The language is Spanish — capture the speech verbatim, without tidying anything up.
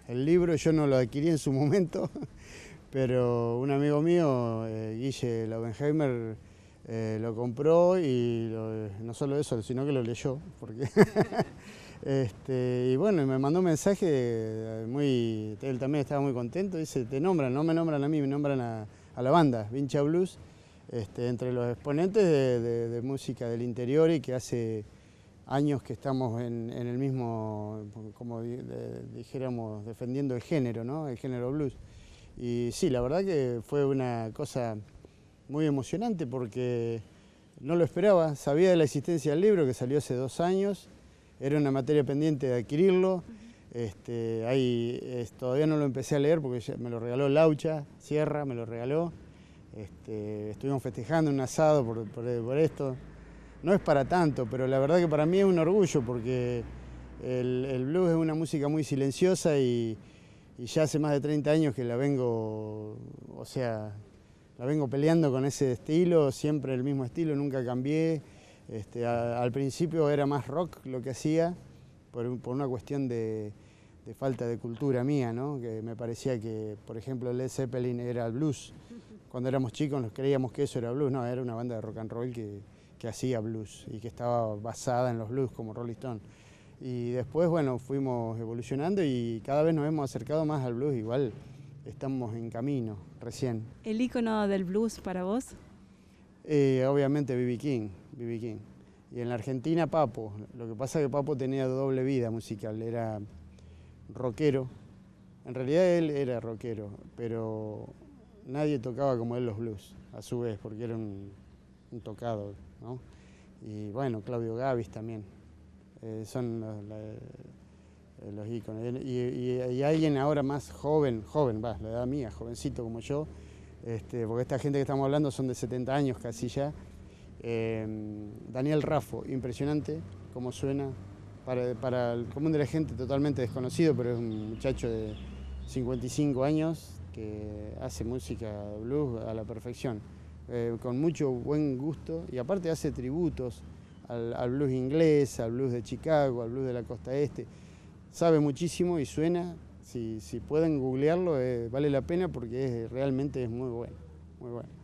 el libro yo no lo adquirí en su momento, pero un amigo mío, eh, Guille Laubenheimer, eh, lo compró y lo, no solo eso, sino que lo leyó. Porque este, y bueno, me mandó un mensaje muy, él también estaba muy contento, dice, te nombran, no me nombran a mí, me nombran a, a la banda, Vincha Blues, este, entre los exponentes de, de, de música del interior y que hace años que estamos en, en el mismo, como de, dijéramos, defendiendo el género, ¿no? El género blues. Y sí, la verdad que fue una cosa muy emocionante porque no lo esperaba, sabía de la existencia del libro que salió hace dos años, era una materia pendiente de adquirirlo, este, ahí, es, todavía no lo empecé a leer porque me lo regaló Laucha Sierra, me lo regaló, este, estuvimos festejando un asado por, por, por esto. No es para tanto, pero la verdad que para mí es un orgullo porque el, el blues es una música muy silenciosa y, y ya hace más de treinta años que la vengo, o sea, la vengo peleando con ese estilo, siempre el mismo estilo, nunca cambié. Este, a, al principio era más rock lo que hacía, por, por una cuestión de, de falta de cultura mía, ¿no? Que me parecía que, por ejemplo, Led Zeppelin era blues. Cuando éramos chicos nos creíamos que eso era blues, no, era una banda de rock and roll que... que hacía blues y que estaba basada en los blues como Rolling Stone. Y después, bueno, fuimos evolucionando y cada vez nos hemos acercado más al blues, igual estamos en camino, recién. ¿El ícono del blues para vos? Eh, obviamente B B King, B B King. Y en la Argentina Papo, lo que pasa es que Papo tenía doble vida musical, era rockero, en realidad él era rockero, pero nadie tocaba como él los blues, a su vez, porque era un, un tocado, ¿no? Y bueno, Claudio Gavis también, eh, son los, la, los íconos. Y, y, y alguien ahora más joven, joven, va, la edad mía, jovencito como yo, este, porque esta gente que estamos hablando son de setenta años casi ya. Eh, Daniel Raffo, impresionante cómo suena, para, para el común de la gente totalmente desconocido, pero es un muchacho de cincuenta y cinco años que hace música blues a la perfección. Eh, con mucho buen gusto y aparte hace tributos al, al blues inglés, al blues de Chicago, al blues de la costa este. Sabe muchísimo y suena, si, si pueden googlearlo, eh, vale la pena porque es, realmente es muy bueno, muy bueno.